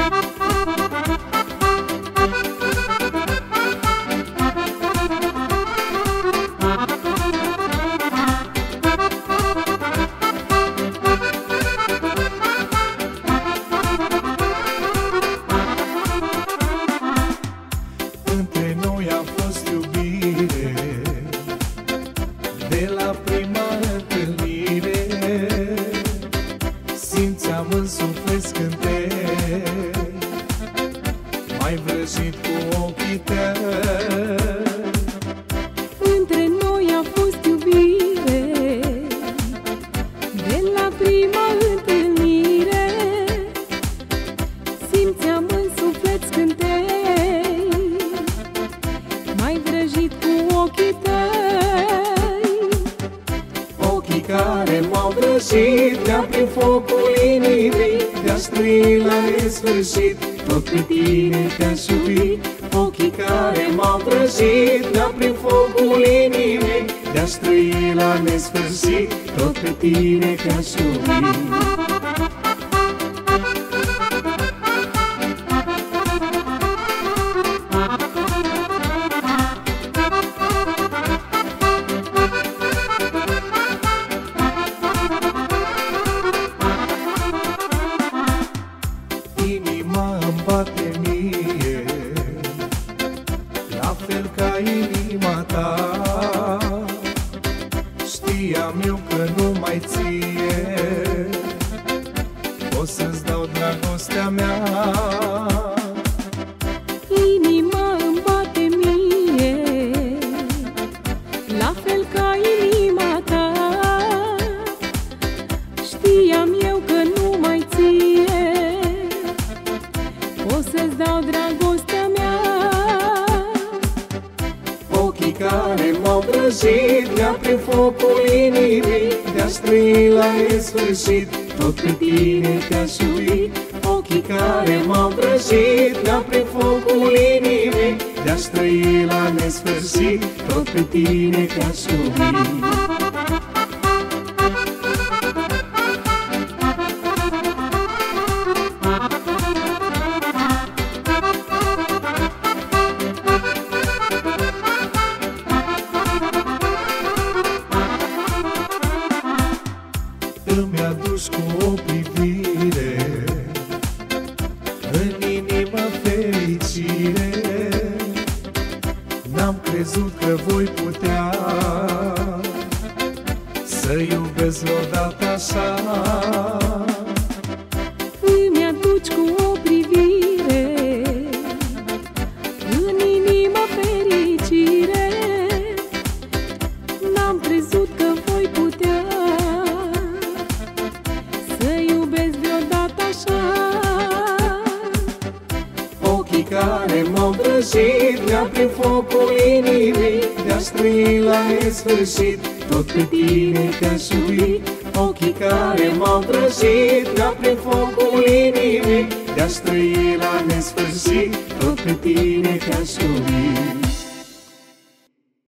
Între noi a fost iubire de la prima întâlnire. Simțeam în suflet scântei, m-ai vrăjit cu ochii tăi. Între noi a fost iubire de la prima întâlnire. Simțeam în suflet scântei, m-ai vrăjit cu ochii tăi. Ochii care m-au vrăjit de-a prin focul inimii, de-aș trăi la nesfârșit, tot pe tine te-aș iubi. Ochii care m-au vrăjit de-a prin focul inimii, de-aș trăi la nesfârșit, tot pe tine te-aș iubi. Inima îmi bate mie la fel ca inima ta. Știam eu că numai ție o să-ți dau dragostea mea. Inima îmi bate mie la fel ca inima ta. Știam eu că numai ție o să-ți dau dragostea mea. Ochii care m-au vrăjit de-a prin focul inimii, de-aș trăi la nesfârșit, tot pe tine te-aș iubi. Ochii care m-au vrăjit de-a prin focul inimii, de-aș trăi la nesfârșit, tot pe tine te-aș iubi. Îmi aduci cu o privire în inimă fericire. N-am crezut că voi putea să iubesc vreodată așa. Îmi aduci cu o privire în inimă fericire. N-am crezut că voi putea să iubesc vreodată așa. Ochii care m-au vrăjit de-a prin focul inimii, de-aș trăi la nesfârșit, tot pe tine te-aș iubi. Ochii care m-au vrăjit de-a prin focul inimii, de-aș trăi la nesfârșit, tot pe tine te-aș iubi.